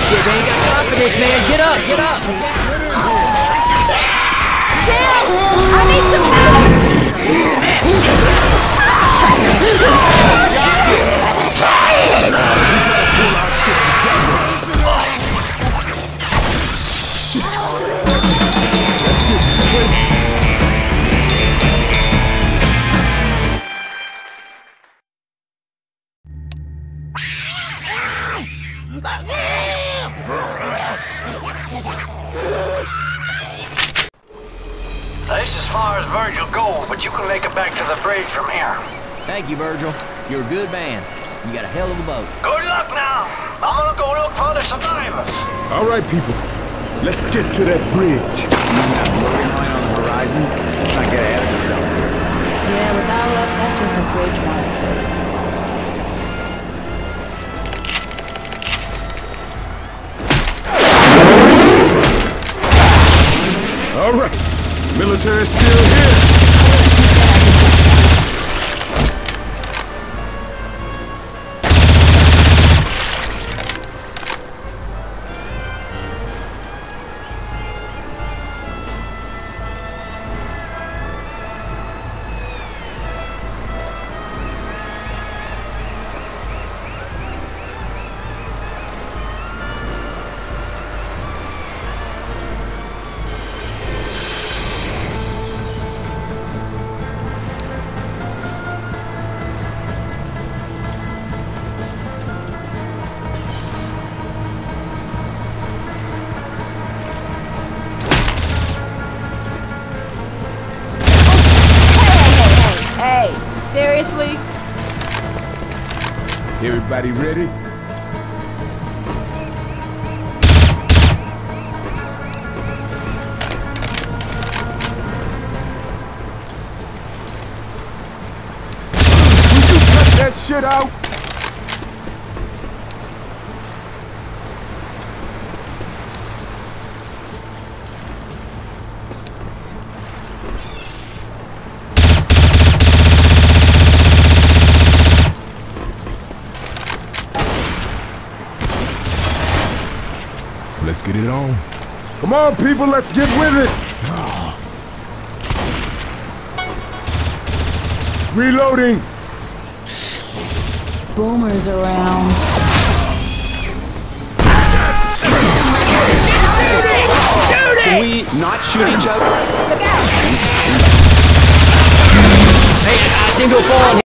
Shit, they ain't got time for this, man. Get up, get up. Sam, I need some help. This is as far as Virgil goes, but you can make it back to the bridge from here. Thank you, Virgil. You're a good man. You got a hell of a boat. Good luck now. I'm gonna go look for the survivors. All right, people. Let's get to that bridge. That floating line on the horizon? Let's not get ahead of ourselves here. Yeah, without luck, that's just a bridge monster. All right. Military's still here. Hey, seriously? Everybody ready? Will you cut that shit out? Let's get it on. Come on, people, let's get with it. Reloading. Boomers around. Can we not shoot each other? Hey, single fall.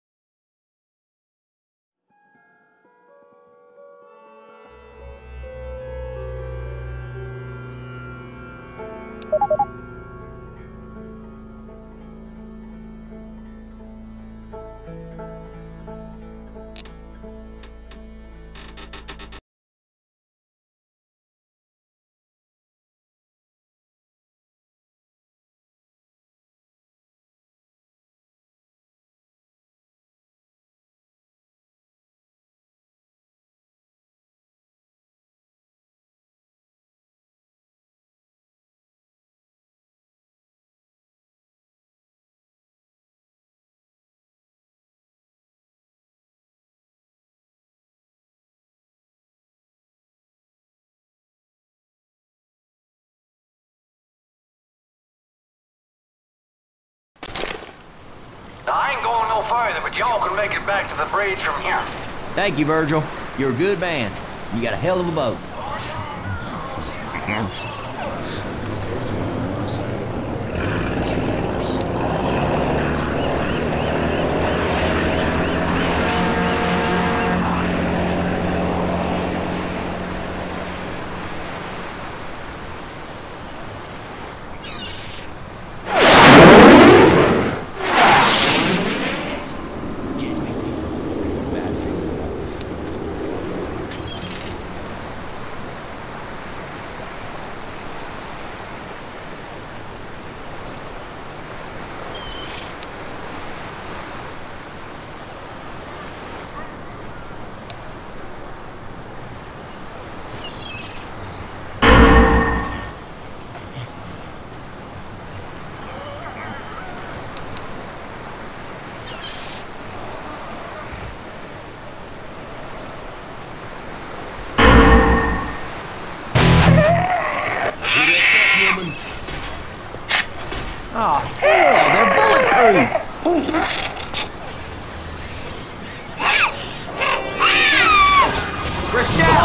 Now, I ain't going no further, but y'all can make it back to the bridge from here. Thank you, Virgil. You're a good man. You got a hell of a boat.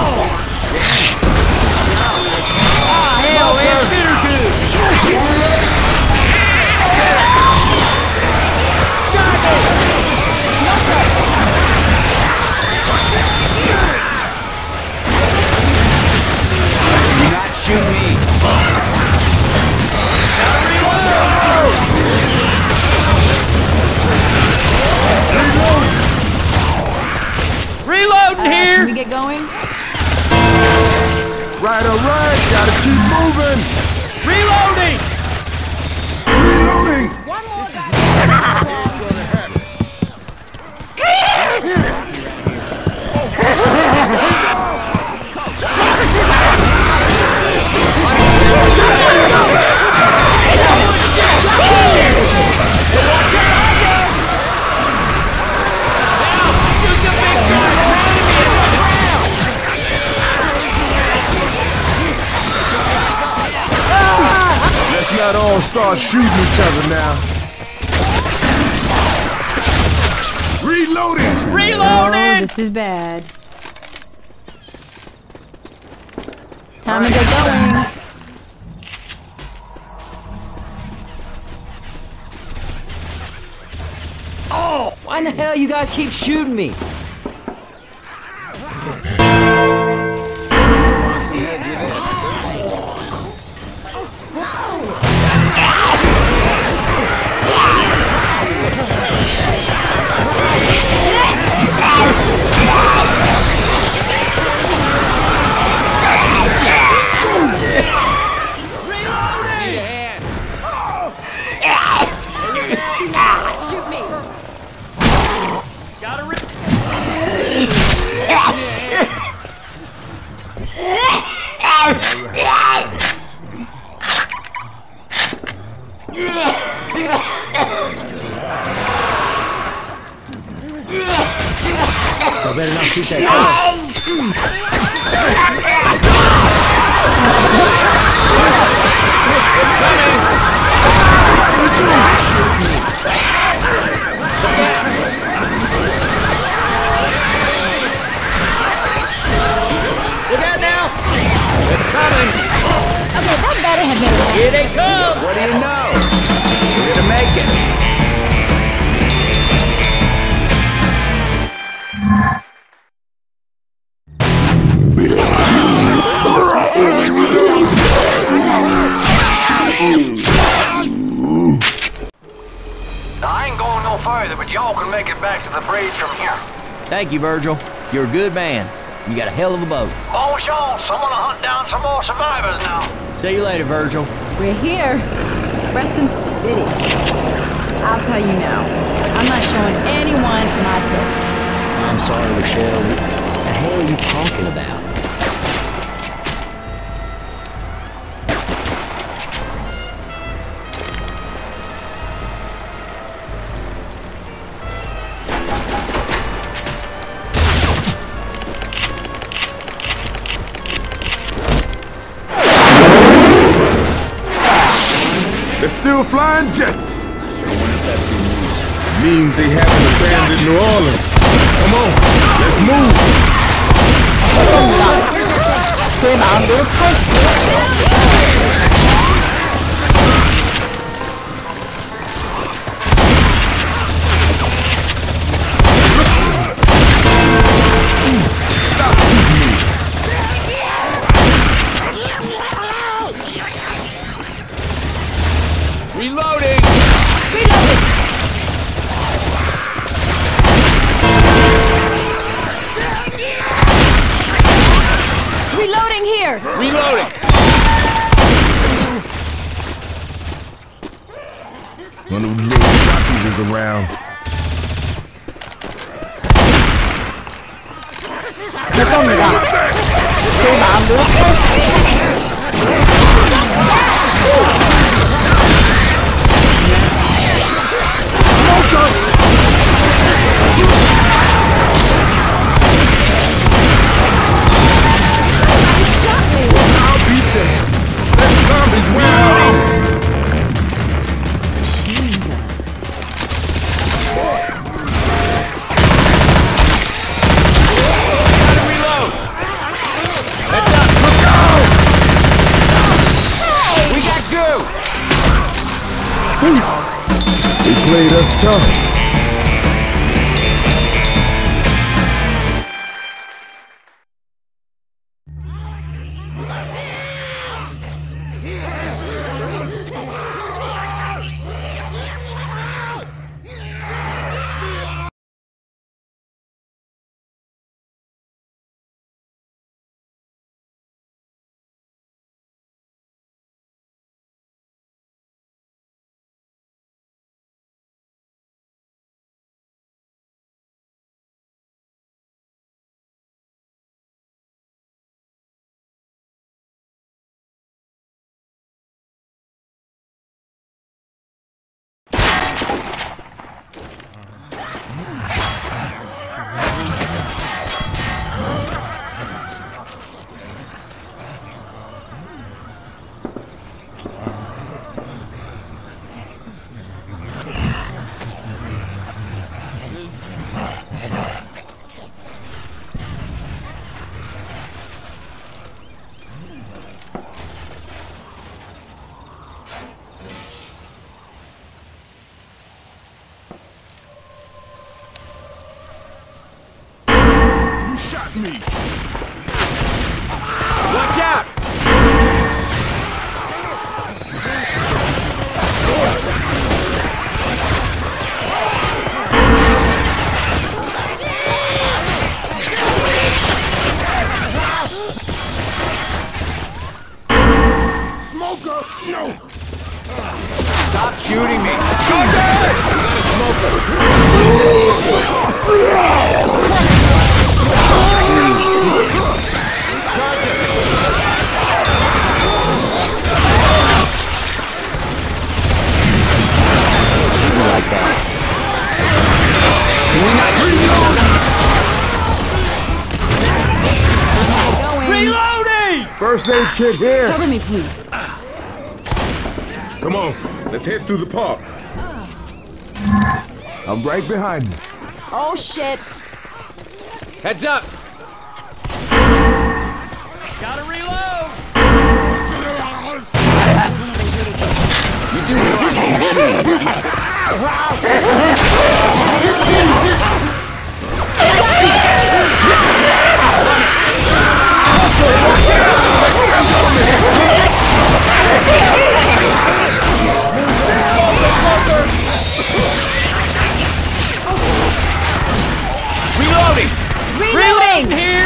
Hell, man, spitter good. Do not shoot me. Reloading here. Can we get going? Right, all right. Gotta keep moving. Reloading. Reloading. Let's not all start shooting each other now. Reloading. Oh, Reloading. this is bad. Time to get going. Oh, why in the hell you guys keep shooting me? I better not shoot that car. Look out now! They're coming! Okay, that better have been it. Here they come! What do you know? We're gonna make it. Now, I ain't going no further, but y'all can make it back to the bridge from here. Thank you, Virgil. You're a good man. You got a hell of a boat. Oh, Sean, someone to hunt down some more survivors now. See you later, Virgil. We're here. Preston City. I'll tell you now. I'm not showing anyone my tits. I'm sorry, Rochelle. What the hell are you talking about? They're still flying jets. Means they haven't abandoned New Orleans. Come on, let's move. Stop shooting me. Reloading! Reloading here. Reloading! One of those little jockeys is around. I'll beat them. Let zombies win. played us tough. Shot me! Watch out! Smoker! No! Stop shooting me! Reloading! First aid kit here. Cover me, please. Come on, let's head through the park. I'm right behind you. Oh, shit. Heads up! Gotta reload! You do know Reloading! Reloading! Here!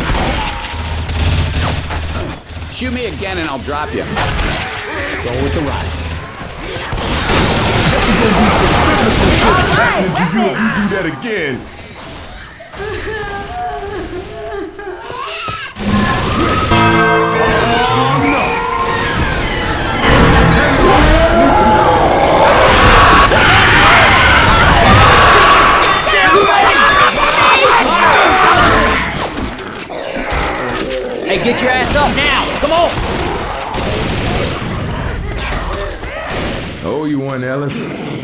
Shoot me again and I'll drop you. Go with the ride. You do that again. Hey, get your ass up now! Come on! Oh, you won, Ellis.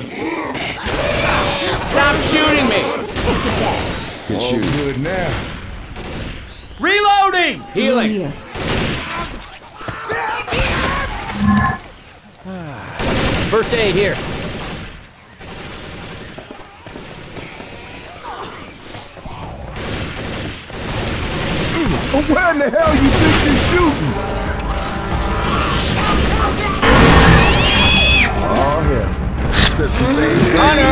Stop shooting me! Good shoot. Good now. Reloading! Healing! Here. First aid here. Where in the hell you think you're shooting? Oh, yeah. Set some things.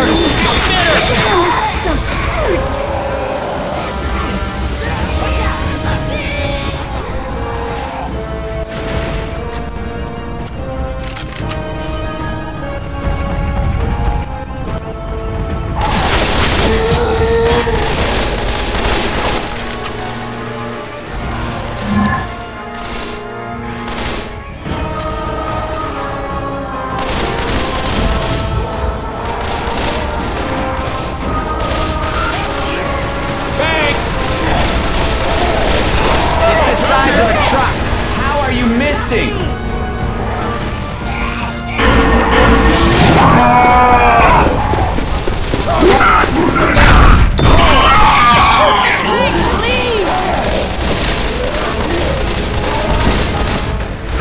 missing?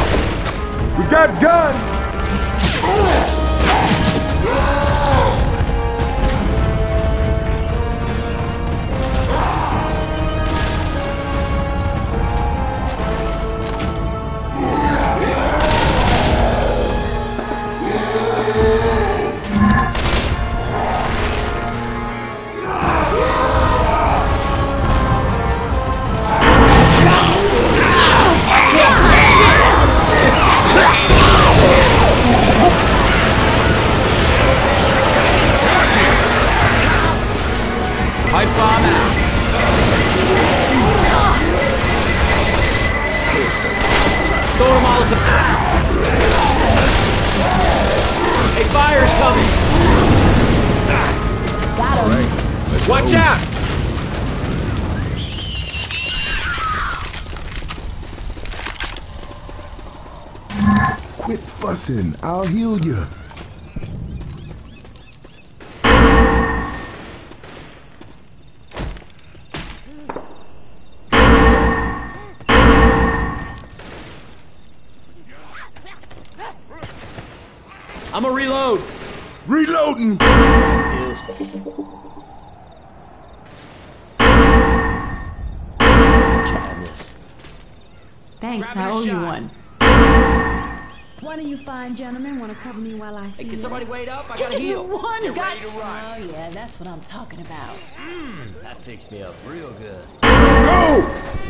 We got guns! Throw a Molotov. Hey, fire's coming. Got him. Watch out. Quit fussing. I'll heal you. I'ma reload. Reloading. Thanks, I owe you shot. one. One of you fine gentlemen want to cover me while I Hey, heal? can somebody wait up? I Just gotta heal. one got. ready to ride. Oh yeah, that's what I'm talking about. That fixed me up real good. Go!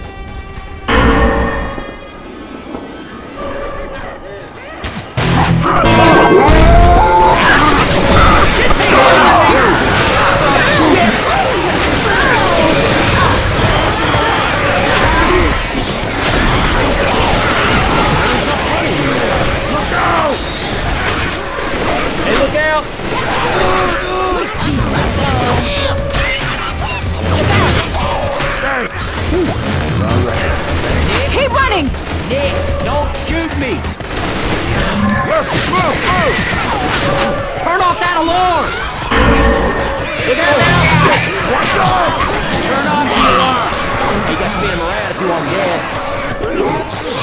Hey, look out! Keep running! Nick, don't shoot me! Turn off that alarm! Look out now! Watch out! Turn off the alarm! Hey, you got spinning around if you want dead.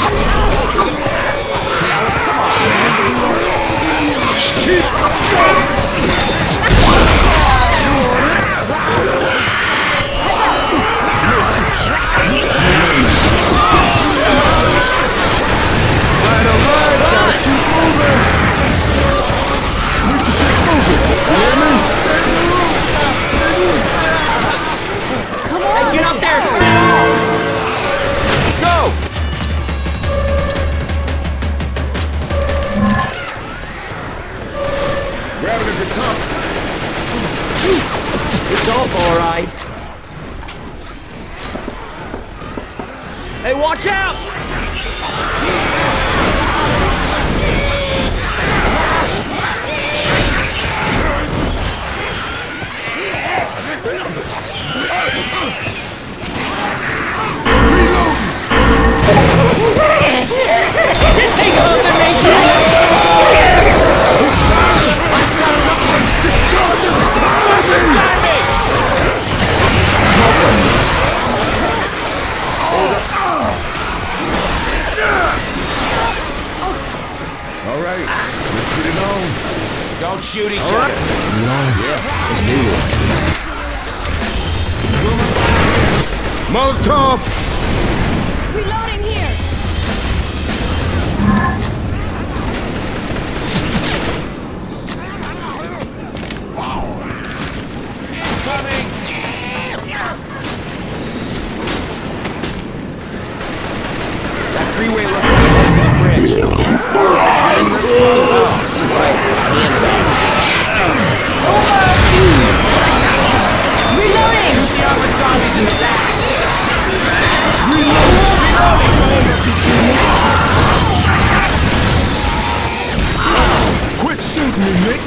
Hey, get up there! Go! Grab it at the top. It's off, all right. Hey, watch out! This thing's All right, let's get it on. Don't shoot each other. Molotov! Reloading here! That freeway looks like it's in the bridge. Reloading! The armored zombies in the back. Quit shooting me, Nick!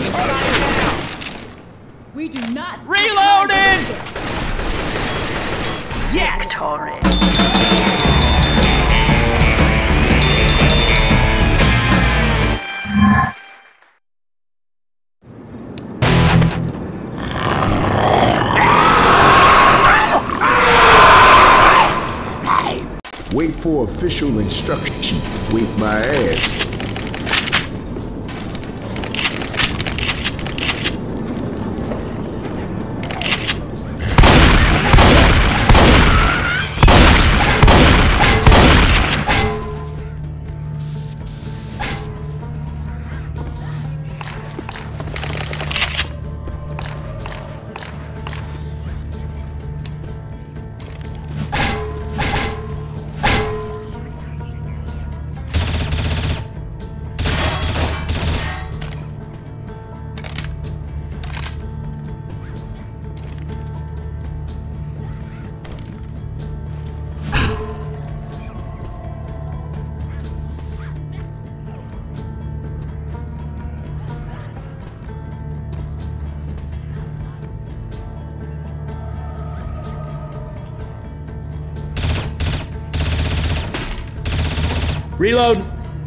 We do not. Reloading! Yes! Wait for official instruction. Wait my ass. Reload.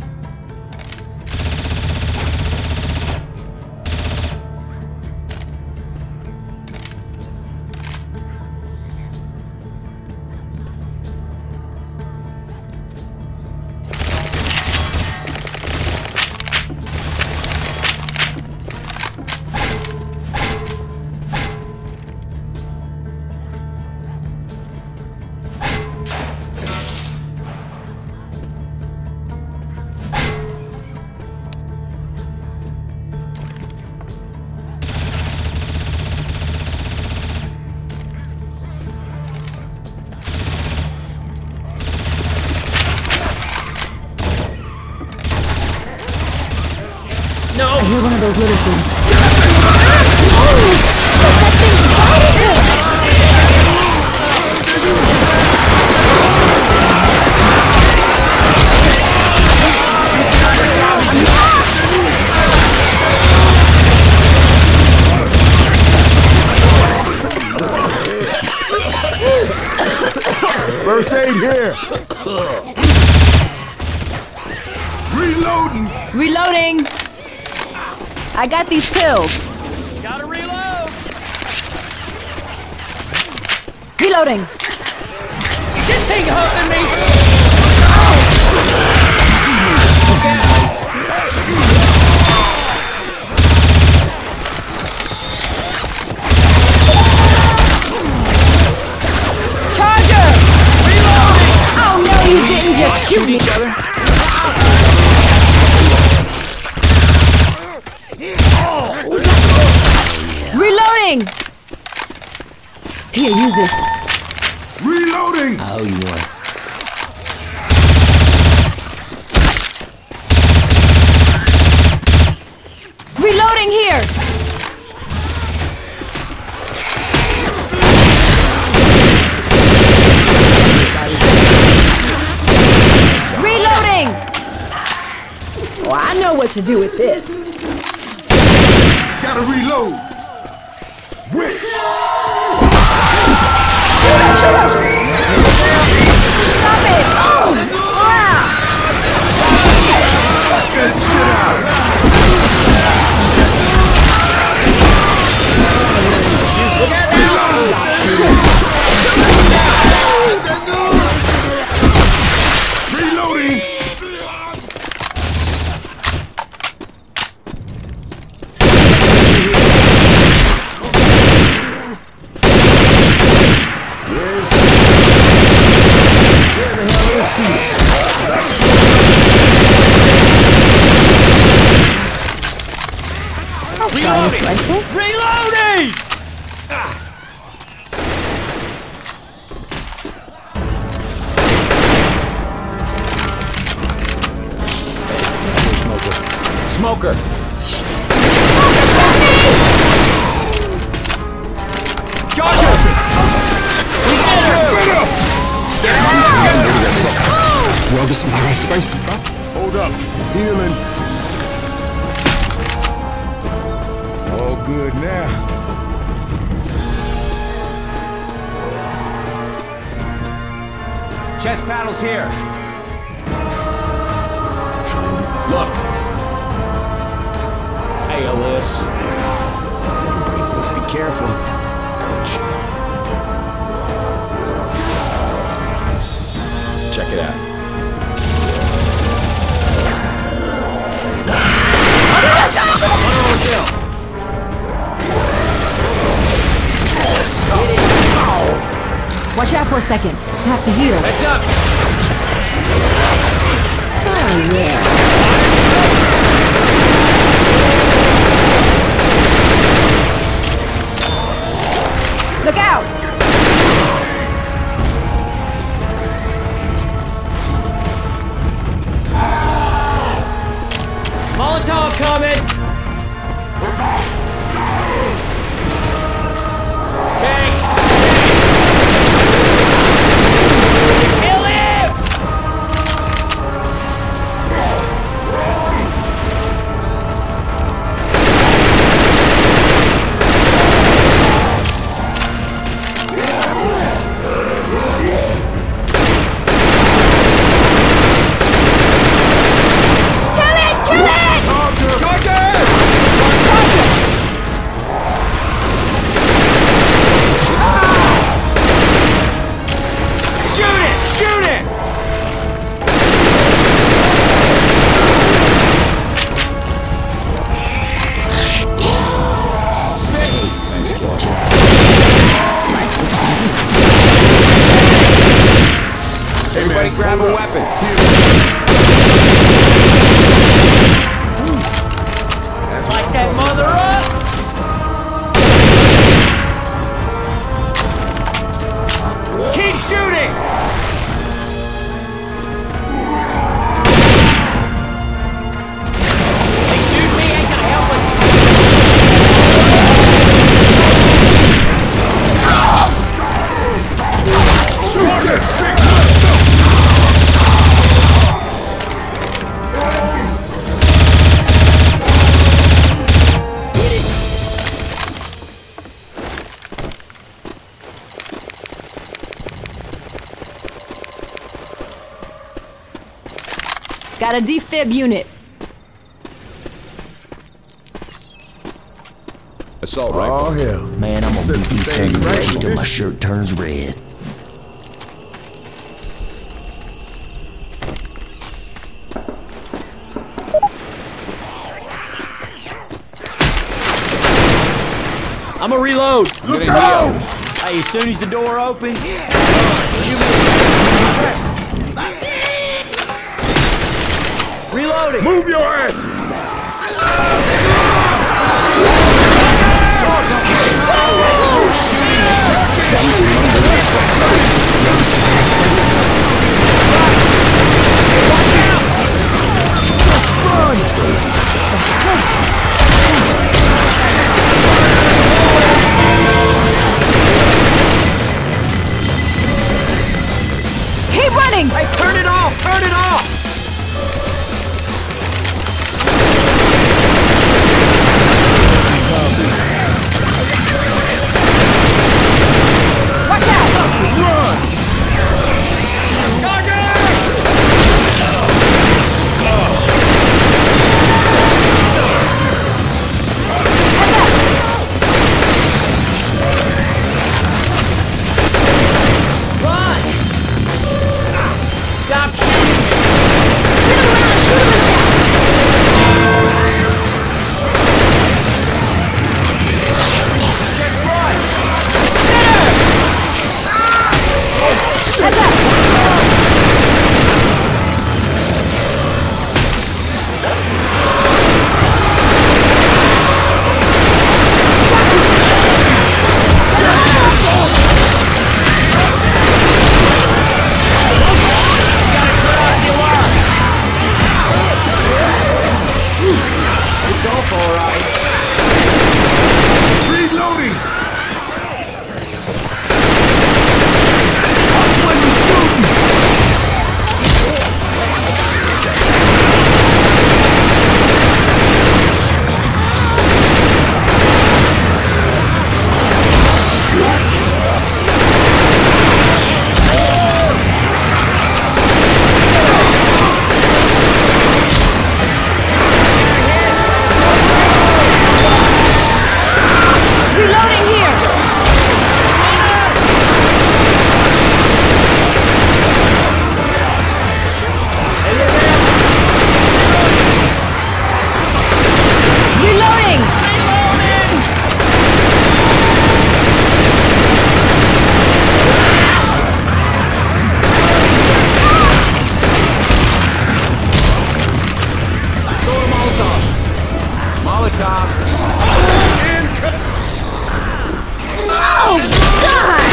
I hear one of those little things. Oh, shit, that thing's biting! First aid here. Reloading. Reloading! I got these pills. Gotta reload. Reloading! This thing hurting me. Charger! Reloading! Oh no, you didn't just shoot each other. Reloading! Here, use this. Reloading. I owe you one. Reloading here! Reloading! Oh, I know what to do with this. Gotta reload. Witch. Stop it! Oh! Wow! Get shit out. Reloading. Rifle? Reloading! Smoker. Charger! We get her! Well, this is my space. Hold up. Healing. All good now. Chest paddles here. Look. ALS. Let's be careful. Check it out. Watch out for a second. I have to heal. Heads up! Oh, yeah. Look out! Molotov coming! Okay. Kill him! Got a defib unit. Assault Oh, rifle. hell. Man, I'm gonna Set beat some these things sons of right bitches till with my this shirt turns red. I'm a reload. Look out! Hey, as soon as the door opens, reloading. Move your ass! Keep running! Hey, turn it off! Turn it off! Watch out! Stop shooting me! Reloading! Reloading here! Reloading! Molotov. Oh, God!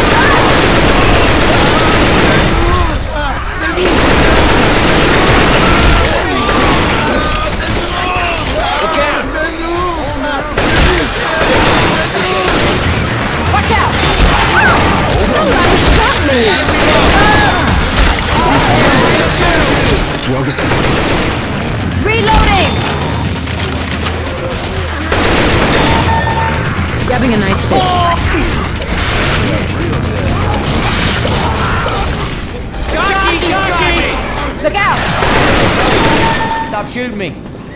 Watch out! Somebody shot me! Reloading! Grabbing a nightstick. Jockey! Look out! Stop shooting me.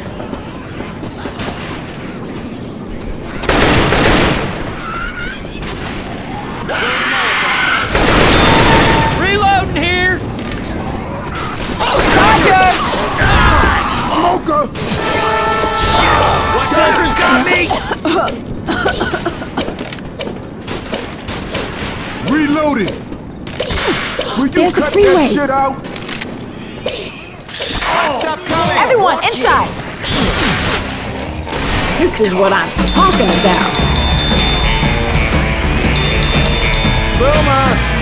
Reloading here! Roger! Smoker! Smoker's got me! Reloading! Will you There's the cut freeway. that shit out? Stop coming! Everyone, inside! This is what I'm talking about. Boomer!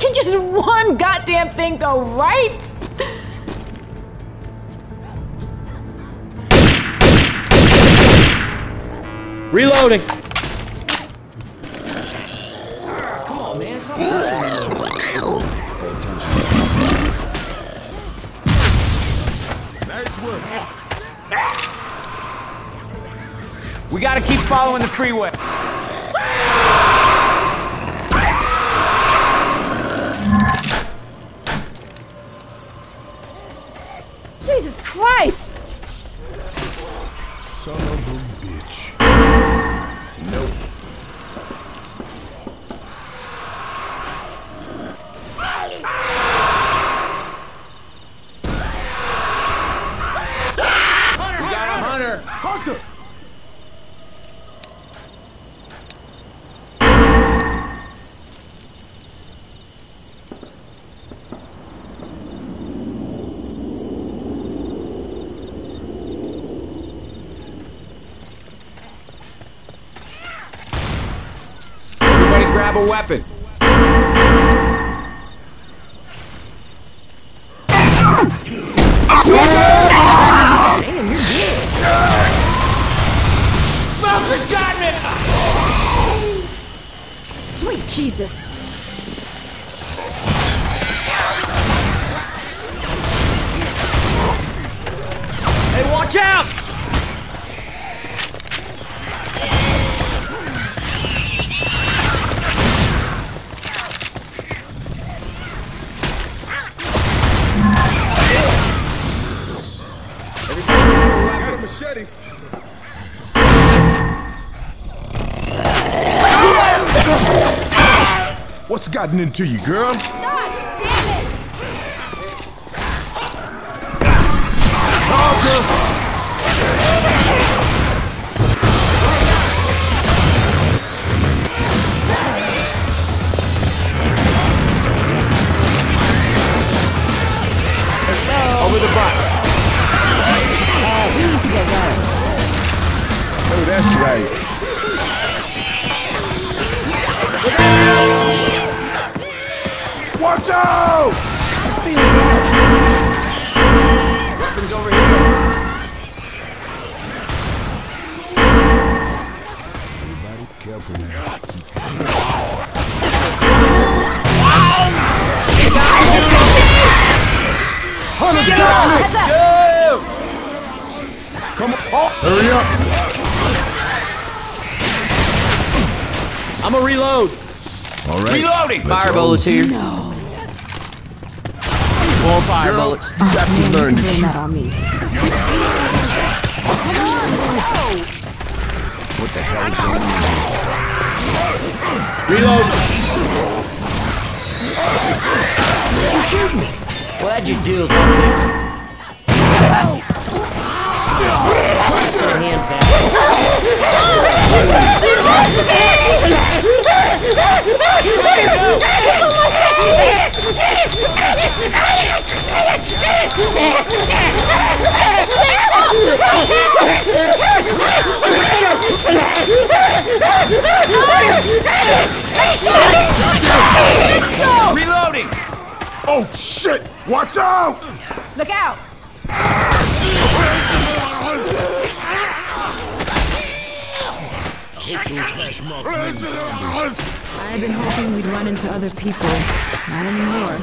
Can just one goddamn thing go right? Reloading. Come on, man. Stop Nice work. We gotta keep following the freeway. Jesus Christ! Son of a bitch. Nope. We got a hunter. Hunter! Everybody grab a weapon. Sweet Jesus! Hey, watch out! Got a machete. What's gotten into you, girl? God damn it! Over the bus. We need to get going. Oh, that's right. Watch out! Weapons over here. Everybody careful now. Hunter, got me! Heads up! Come on. Hurry up. I'm a reload. All right. Reloading. Let's Fire roll. bullets here. No. More fire bullets. You got to learn to Blame shoot. that on me. What the hell is going on? Reload. Glad you do something. Put your hand back. Reloading. Oh, shit! Watch out! Look out! I've been hoping we'd run into other people. Not anymore.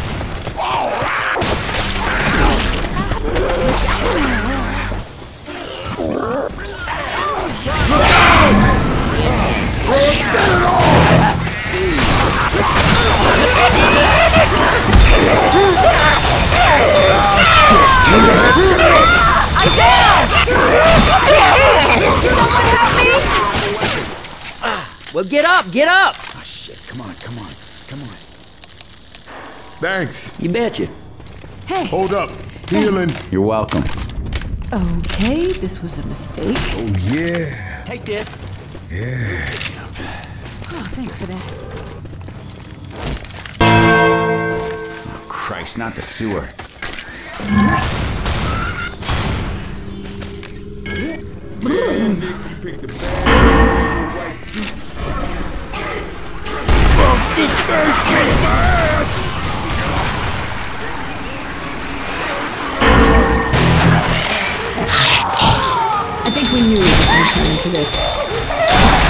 Well, get up, get up. Oh, shit. Come on, come on, come on. Thanks. You betcha. Hey. Hold up. Healing. You're welcome. Okay, this was a mistake. Oh, yeah. Take this. Yeah. Oh, thanks for that. Oh, Christ, not the sewer. Pick the bad white suit. I think we knew we were going to turn into this.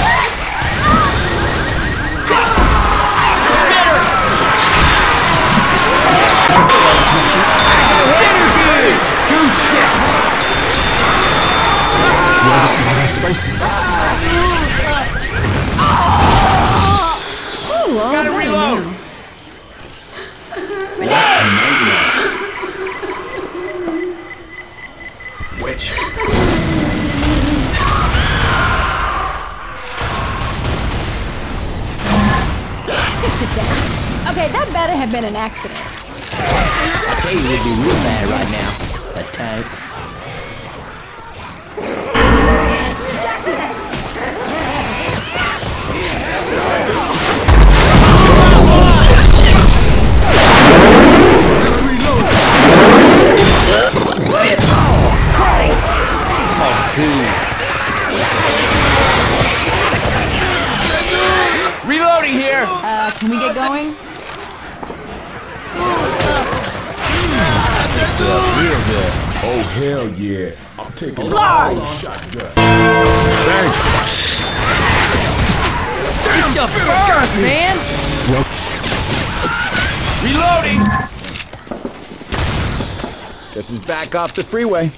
Gotta reload! Which? Okay, that better have been an accident. I tell you, we'd be real bad right now. That tank. Reloading here! Can we get going? Real good. Oh, hell yeah. I'm taking a shotgun. This stuff burns, man! Reloading! Guess he's back off the freeway.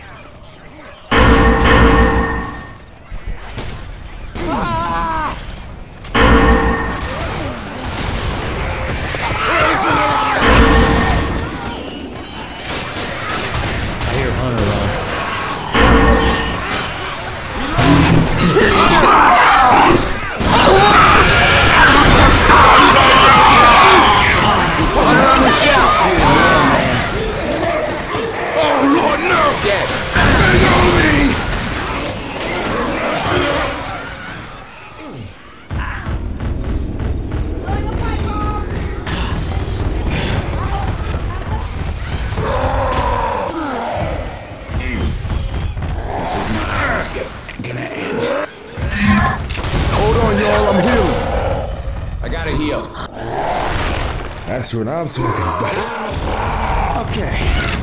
Hold on, y'all. I'm healing. I gotta heal. That's what I'm talking about. Okay.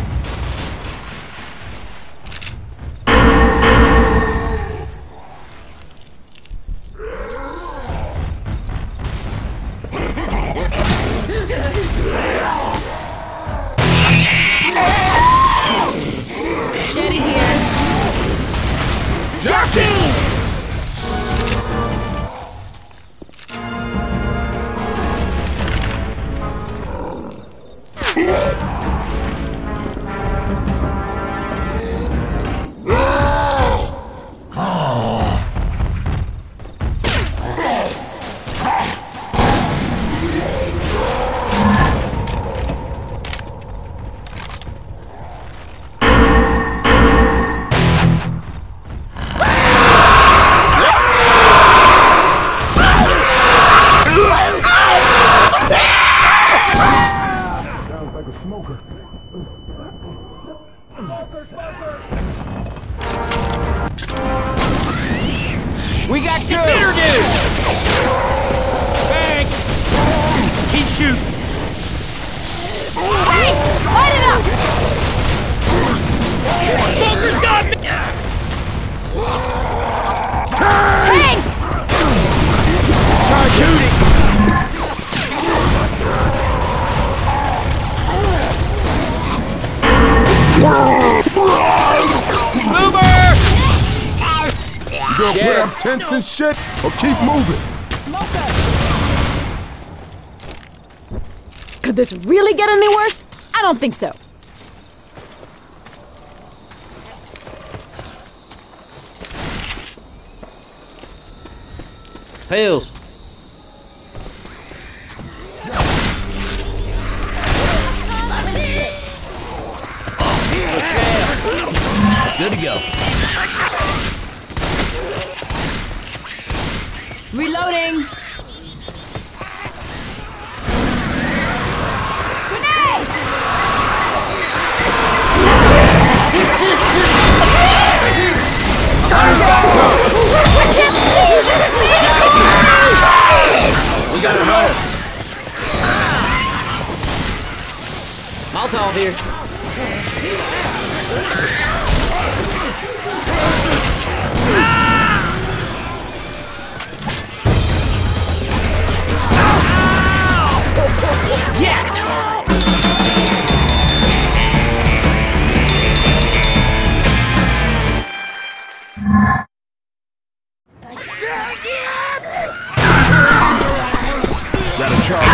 Jetty here. Jockey! Sounds like a smoker. We got two! Spitter dude! Bang! Keep shooting! Hey! Light it up! Smoker's got me! Tank! Charge shooting! Mover! You gonna put up tents and shit, or keep moving? Could this really get any worse? I don't think so. Pills. Good to go. Reloading. Grenade! We got him. Molotov here. Yes! Got a charge.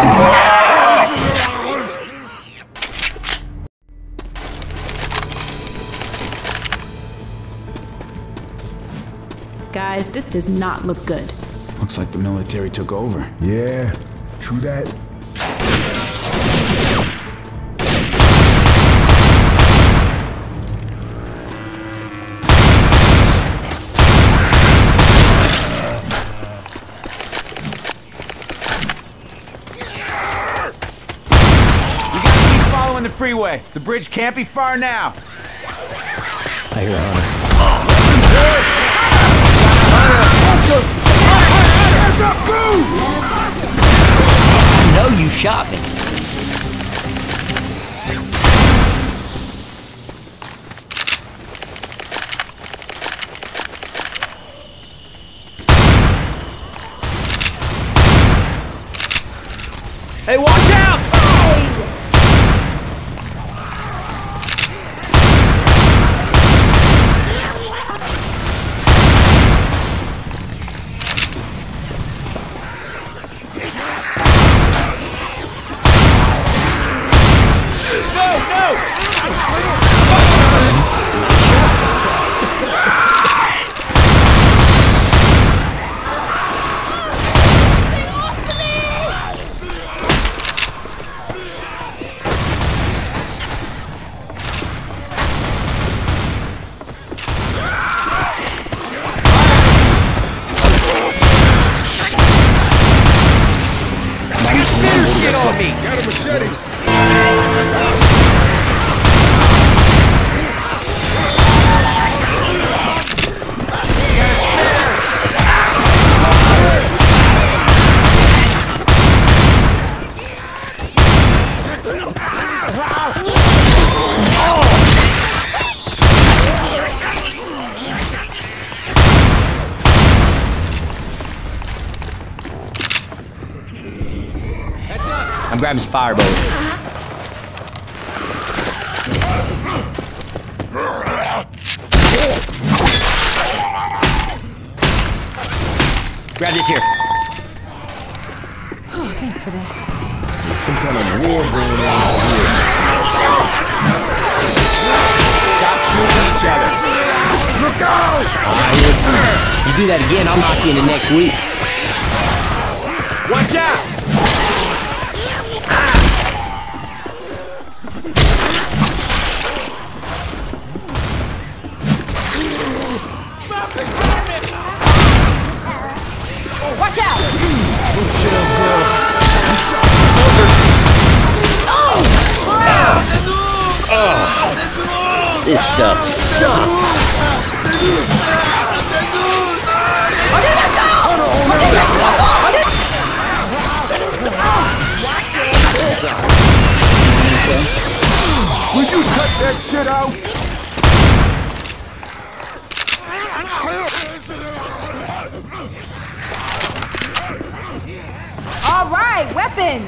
Guys, this does not look good. Looks like the military took over. Yeah, true that. The freeway. The bridge can't be far now. I hear Hunter. I know you shot me. Hey, watch out! Get on me! Got a machete! I'm grabbing some fireballs. Grab this here. Oh, thanks for that. There's some kind of war going on here. Stop shooting each other. Look out! You do that again, I'll knock you into next week. Watch out! Watch out! This stuff sucks. Would you cut that shit out? All right, weapons!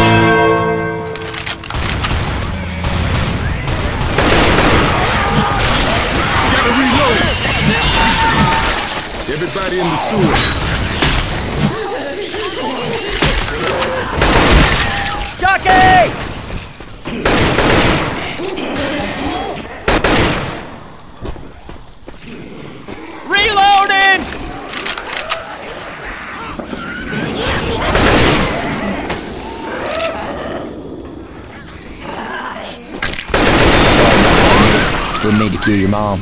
Gotta reload! Everybody in the sewer. Jockey! Reloading! Didn't mean to kill your mom.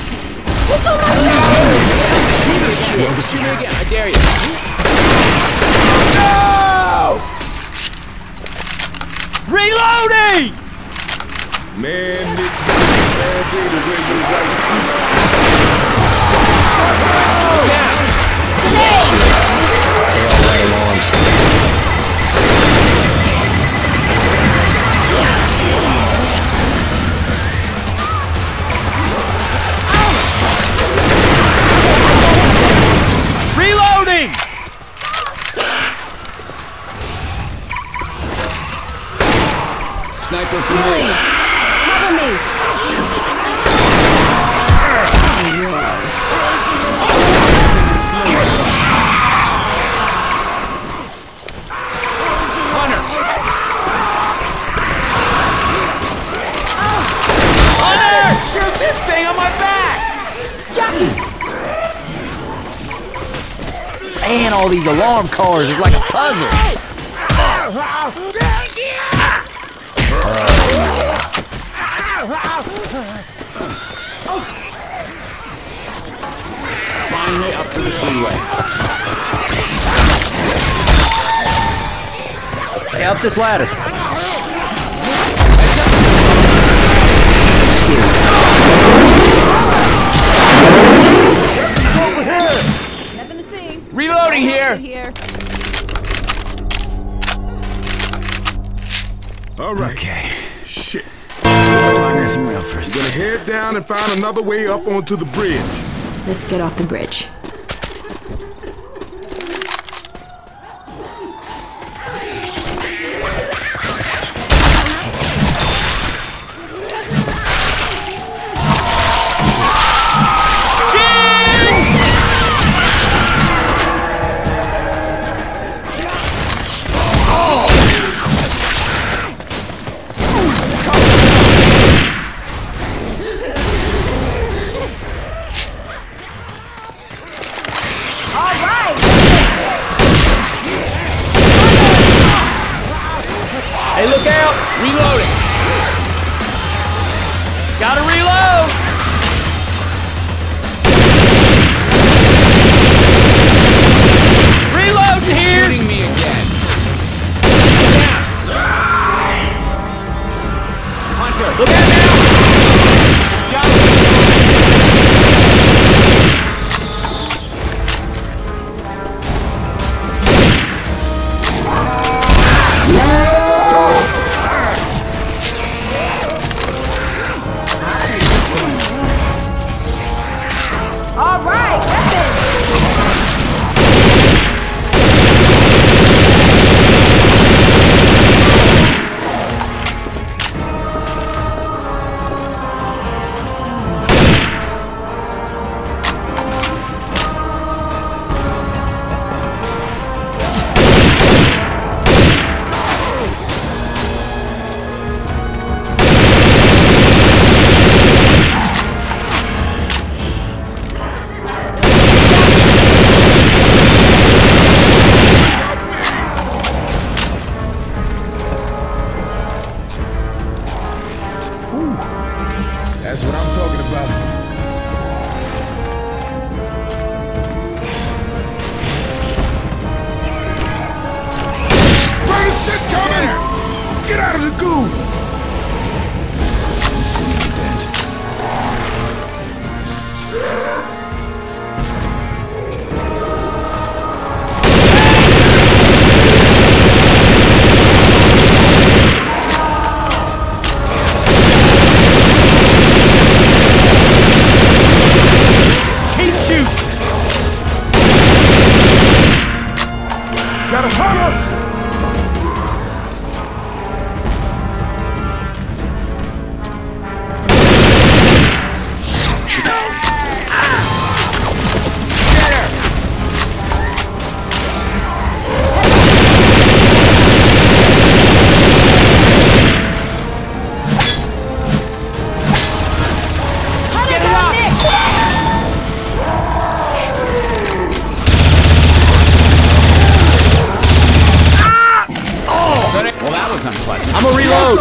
Shoot me again, I dare you. No! Reloading! Man, Nick, bad day to wear your white suit. Sniper for me. Healing! Cover me! Hunter! Shoot this thing on my back! Jockey! Man, all these alarm cars is like a puzzle. Finally up to the freeway. Hey, up this ladder. Nothing to see. Reloading here! Here. All right. Okay. Shit. I got some rail first. Gonna head down and find another way up onto the bridge. Let's get off the bridge. Hey, look out! Reloading! Gotta reload! Reload here! Shooting me again. Hunter! Look out now! All right, weapons! That's what I'm talking about. Burning shit coming! Get out of the goo! Got a hunter! Well, that was unpleasant. I'm a reload!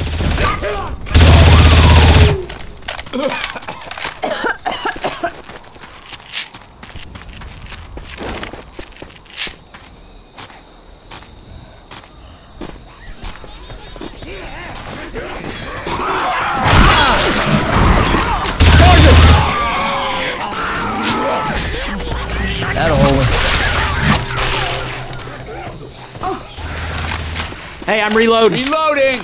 That'll hold it. Hey, I'm reloading. Reloading!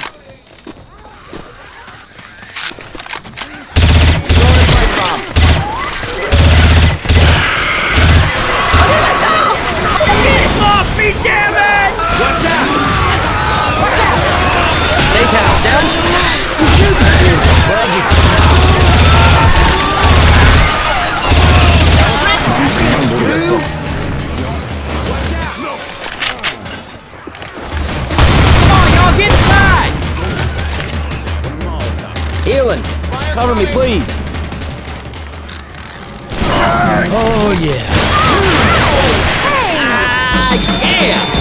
Steakhouse Healing! Cover me, please! Oh, yeah! Ah, yeah!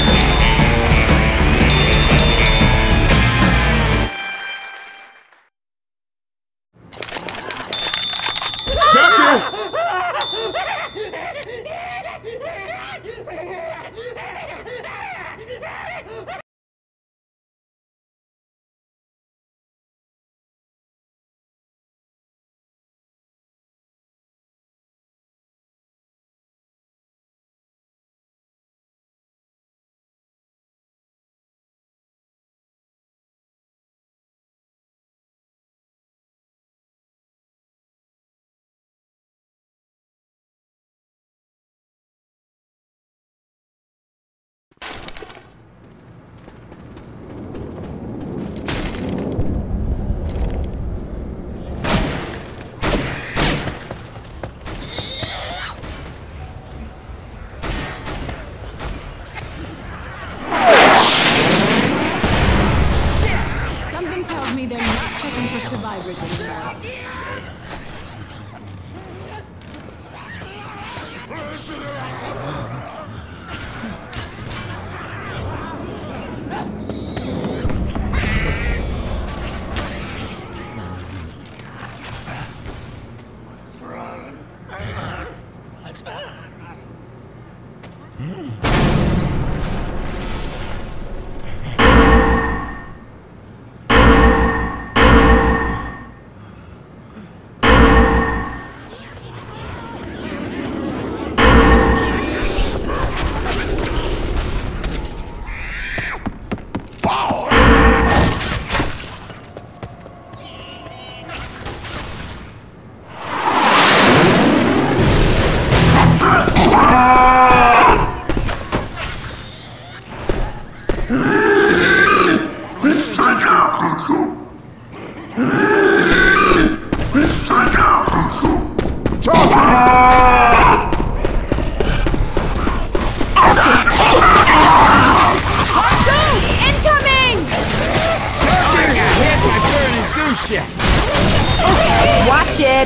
Watch it!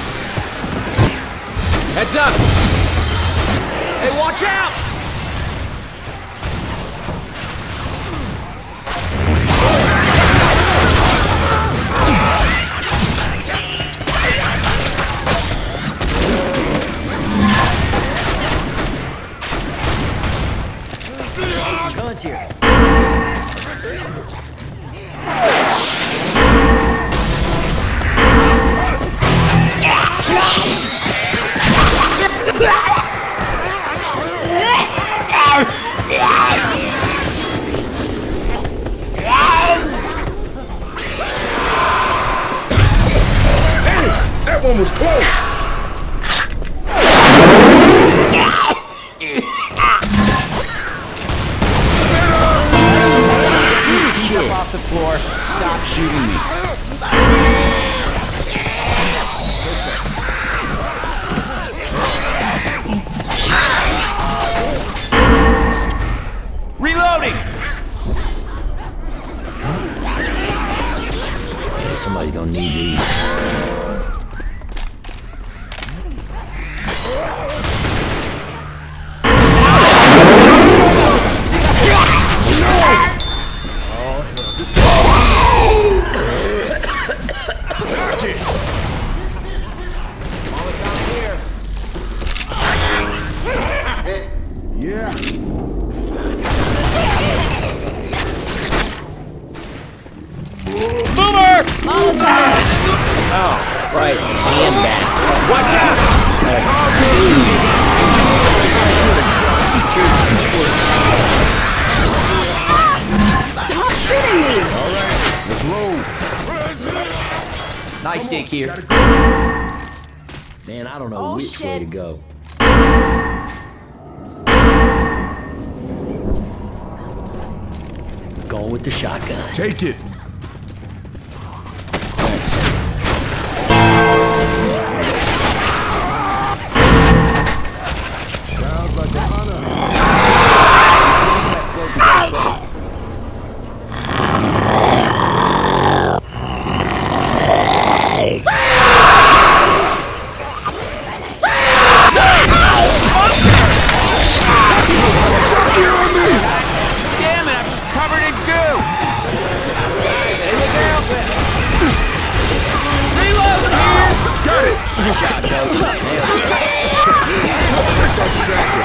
Heads up! Hey, watch out! Some guns here. That one was close. Get off the floor. Stop shooting me. Reloading. Yeah, somebody's gonna need these. Yeah. Boomer! Oh, right. And back. Watch Stop shooting me! Let's move. Nice stick here. Man, I don't know Oh, which way to shit. go. Going with the shotgun. Take it. Nice shot, Coach. Start the tractor.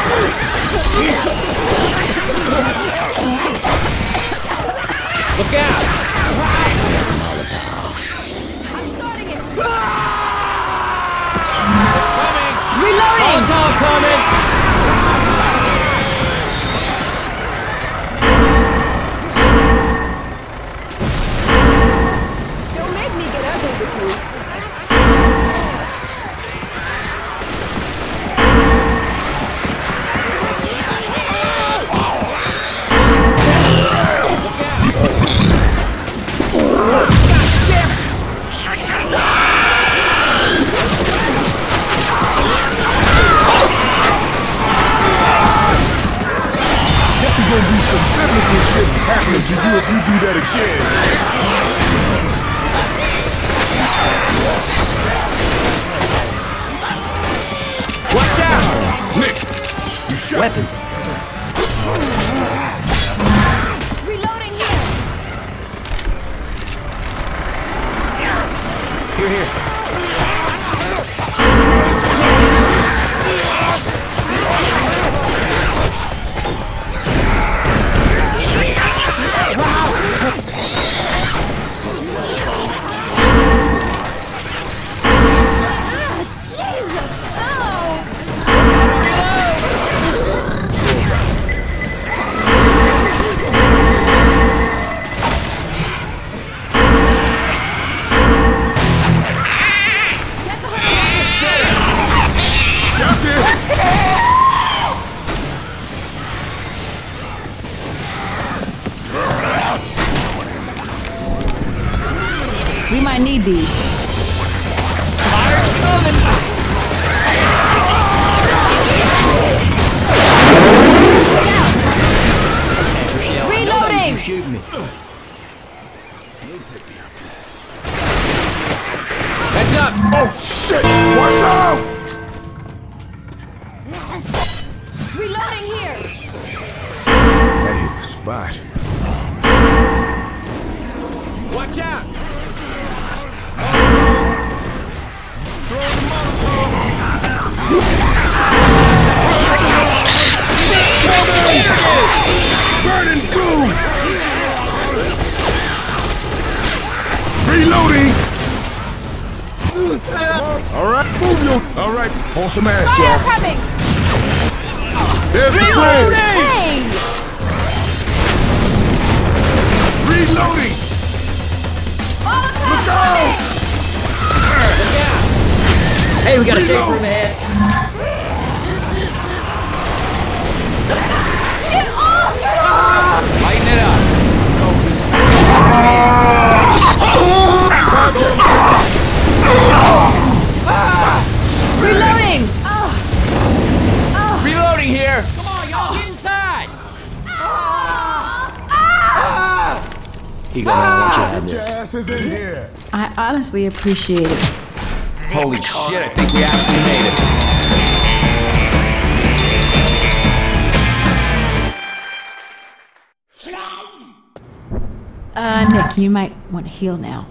Look out! I'm starting it. Coming! Reloading! Molotov coming! Don't make me get ugly with you. There's gonna be some biblical shit happening to you if you do that again. Watch out! Nick, you shot Weapons. Reloading here. Here. We might need these. Fire's coming! Reloading! You shoot me. Heads up! Oh shit! Watch out! Reloading here. That hit the spot. Watch out! Burning boom! Reloading! Alright, move your... Alright, pull some ass, Fire y'all. coming! There's the bridge! Hey! Reloading! Look out! Hey, we got a safe Reload. room ahead. Lighten it up. Reloading! Reloading here. Come on, y'all, get inside. You go ahead and let you have Your this. ass is in here. I honestly appreciate it. Holy shit, I think we actually made it. Nick, you might want to heal now.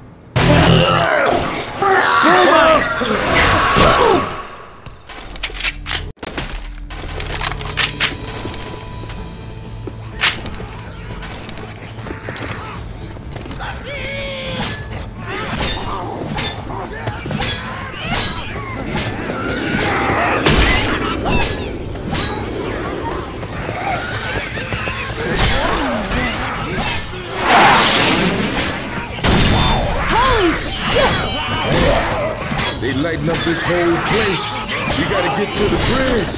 They lighten up this whole place. We gotta get to the bridge.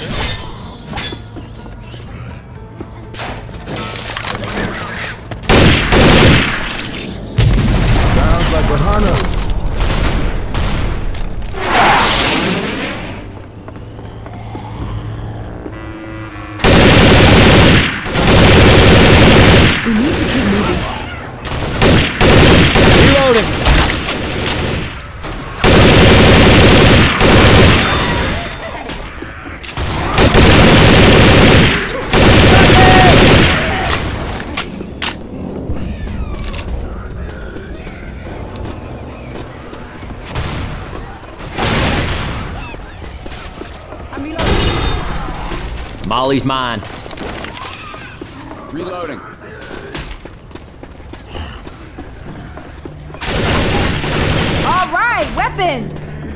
Sounds like a hunter. We need to keep moving. Reloading. Molly's mine. Reloading. All right, weapons.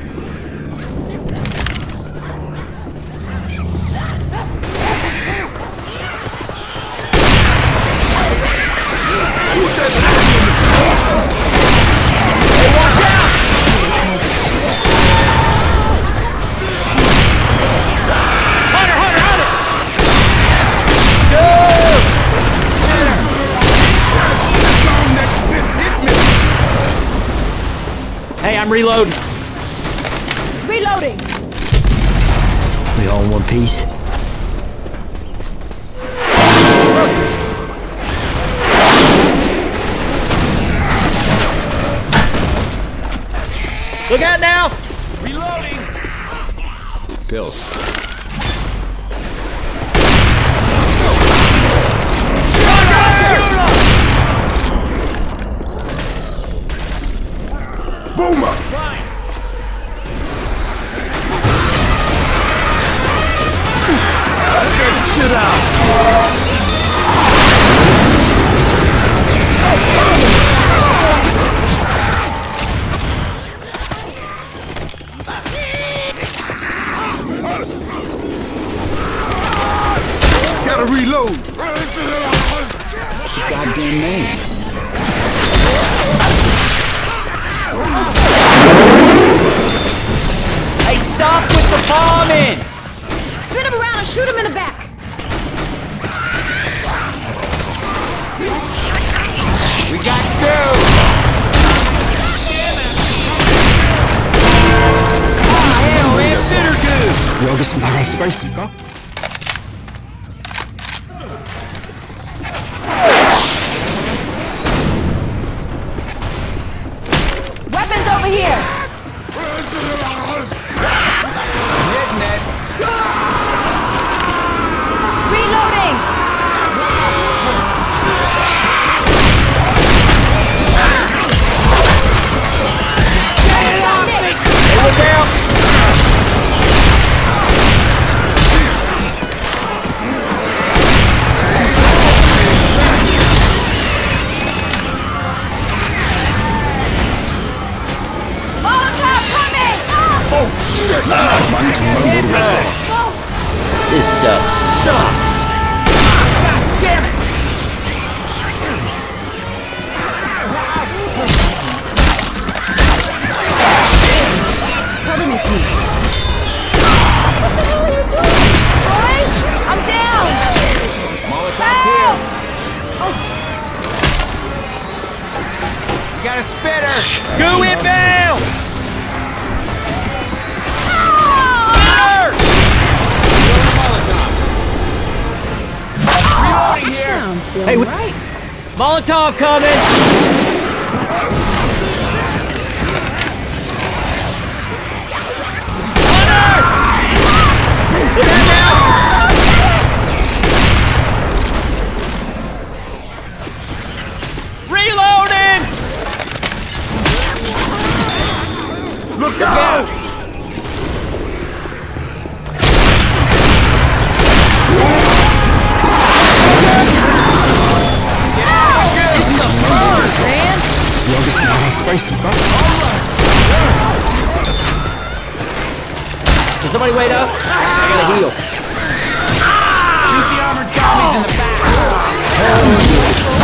Hey, I'm reloading. Reloading. We all in one piece. Look out now! Reloading. Pills. Boomer! Get the shit out! Gotta reload! What's your goddamn name? Hey, stop with the bombing! Spin him around and shoot him in the back. We got two! Hell, man, bitter good! Weapons over here. Hitting it. Reloading. Hey, look out! Molotov coming. This stuff sucks! Cover me, please. What the hell are you doing? Boys, I'm down. Molotov Help! You got a spitter! Go inbound! Reloading here! Hey, Molotov coming! Hunter! Look out now! Reloading! Look out! This is a bird, man! Can somebody wait up? I gotta heal. Shoot the armored zombies in the back!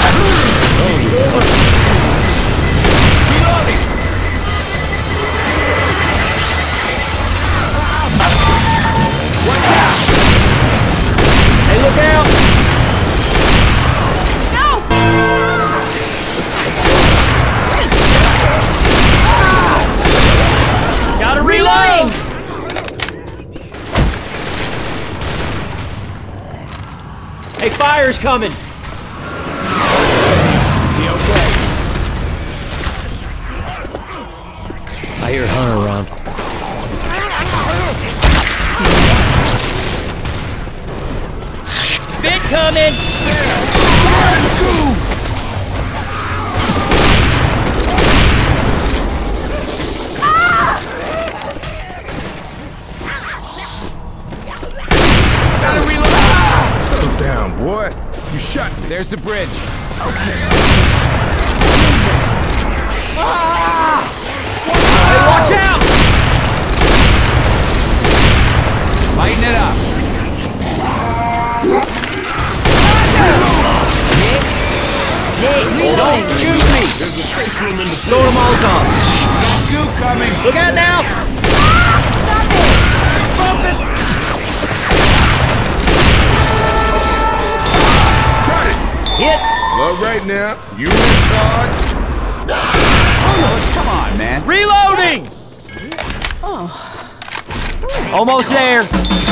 Hey, look out! Gotta reload! Hey, fire's coming! I hear Hunter around. Spit coming! Gotta reload! There's the bridge. Hey, watch out! Lighten it up. Nick, don't shoot me! There's a safe room in the Throw them all off. Goo coming. Look out now! Got it! Hit! All right now, you in charge. Come on, man. Reloading! Almost there.